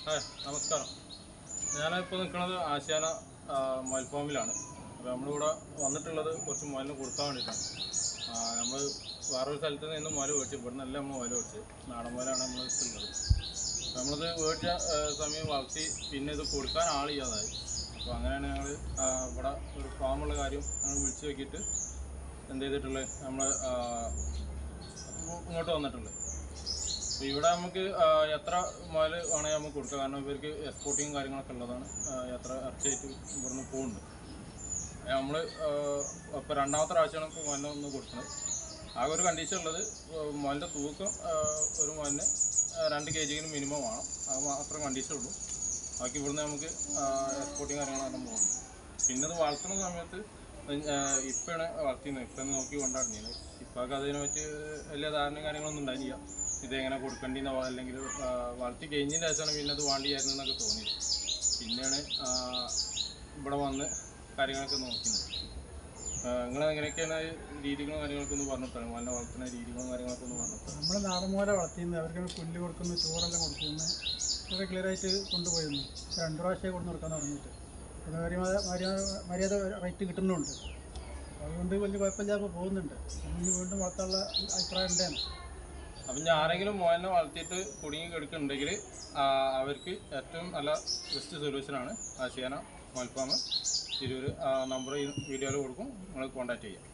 Hi നമസ്കാരം. ഞാനിപ്പോൾ നിൽക്കുന്നത് ആശാന മൊബൈൽ ഫാമിലാണ്. അപ്പോൾ നമ്മളിവിടെ വന്നിട്ടുള്ളത് കുറച്ച് മുയലിന് കൊടുക്കാൻ വേണ്ടിയിട്ടാണ്. നമ്മൾ വേറൊരു സ്ഥലത്ത് നിന്ന് മുയൽ മേടിച്ചു, ഇവിടെ നിന്നല്ല നമ്മൾ മുയൽ മേടിച്ച് നാടൻ മുയലാണ് നമ്മൾ ഇട്ടുള്ളത്. നമ്മളിത് മേടിച്ച സമയം വളർത്തി പിന്നെ ഇത് കൊടുക്കാൻ ആളില്ലാതായി. അപ്പോൾ അങ്ങനെയാണ് ഞങ്ങൾ ഇവിടെ ഒരു ഫാമുള്ള കാര്യം ഞങ്ങൾ വിളിച്ച് നോക്കിയിട്ട് എന്ത് ചെയ്തിട്ടുള്ളത്, നമ്മൾ ഇങ്ങോട്ട് വന്നിട്ടുള്ളത്. അപ്പോൾ ഇവിടെ നമുക്ക് എത്ര മുയൽ വേണമെങ്കിൽ നമുക്ക് കൊടുക്കാം. കാരണം ഇവർക്ക് എക്സ്പോർട്ടിങ് കാര്യങ്ങളൊക്കെ ഉള്ളതാണ്. എത്ര ഇറച്ചിയായിട്ട് ഇവിടുന്ന് പോകുന്നുണ്ട്. നമ്മൾ ഇപ്പോൾ രണ്ടാമത്തെ പ്രാവശ്യമാണ് ഇപ്പോൾ മുയലിനെ ഒന്ന് കൊടുക്കുന്നത്. ആകെ ഒരു കണ്ടീഷൻ ഉള്ളത്, മുയലിൻ്റെ തൂക്കം ഒരു മുയലിന് 2 kg മിനിമം വേണം. അത് മാത്രം കണ്ടീഷൻ ഉള്ളൂ. ബാക്കി ഇവിടുന്ന് നമുക്ക് എക്സ്പോർട്ടിങ് കാര്യങ്ങളെല്ലാം പോകുന്നു. പിന്നെ ഇത് വളർത്തുന്ന സമയത്ത് ഇപ്പോഴാണ് വളർത്തിയത്. ഇപ്പം നോക്കി കൊണ്ടാടുന്നത്. ഇപ്പൊക്കെ അതിനെ പറ്റി വലിയ ധാരണയും കാര്യങ്ങളൊന്നും ഉണ്ടായില്ല. ഇതെങ്ങനെ കൊടുക്കേണ്ടിന്നോ അല്ലെങ്കിൽ വളർത്തി കഴിഞ്ഞതിൻ്റെ ശേഷമാണ് പിന്നെ അത് വേണ്ടിയായിരുന്നു എന്നൊക്കെ തോന്നിയത്. പിന്നെയാണ് ഇവിടെ വന്ന് കാര്യങ്ങളൊക്കെ നോക്കുന്നത്. നിങ്ങൾ എങ്ങനെയൊക്കെയാണ് രീതികളും കാര്യങ്ങളൊക്കെ ഒന്ന് പറഞ്ഞിട്ടാണ് മുയലിനെ വളർത്തുന്ന രീതികളും കാര്യങ്ങളൊക്കെ ഒന്ന് പറഞ്ഞിട്ടാണ്. നമ്മൾ നാടൻ മുയൽ വളർത്തിയിരുന്നു. അവർക്ക് പുല്ല് കൊടുക്കുന്നു, ചോറെല്ലാം കൊടുക്കുന്നു, വളരെ ക്ലിയറായിട്ട് കൊണ്ടുപോയിരുന്നു. 2 പ്രാവശ്യം കൊണ്ട് കൊടുക്കാൻ തുടങ്ങിയിട്ട് പിന്നെ മര്യാദ റേറ്റ് കിട്ടുന്നുണ്ട്. അതുകൊണ്ട് വലിയ കുഴപ്പമില്ലാതെ പോകുന്നുണ്ട്. നമ്മൾ വീണ്ടും വളർത്താനുള്ള അഭിപ്രായം ഉണ്ടായിരുന്നു. അപ്പം ഞാൻ ആരെങ്കിലും മുയലിനെ വളർത്തിയിട്ട് കുടുങ്ങി കിടക്കുന്നുണ്ടെങ്കിൽ അവർക്ക് ഏറ്റവും നല്ല ബെസ്റ്റ് സൊല്യൂഷനാണ് ആശാന മുയൽ ഫാം തിരൂർ. നമ്പർ ഈ വീഡിയോയിൽ കൊടുക്കും, നിങ്ങൾ കോൺടാക്റ്റ് ചെയ്യാം.